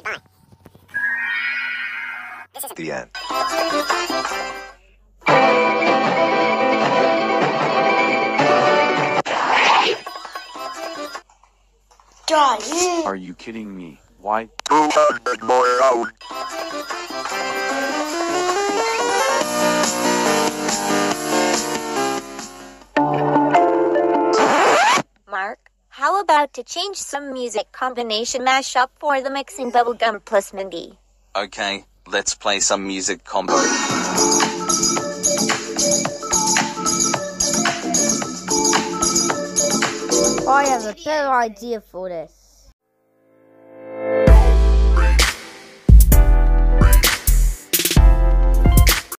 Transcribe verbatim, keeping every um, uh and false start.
The end. Johnny. Are you kidding me? Why? Mark, how about to change some music combination mashup for the mixing bubblegum plus Mindy? Okay, let's play some music combo. I have a better idea for this.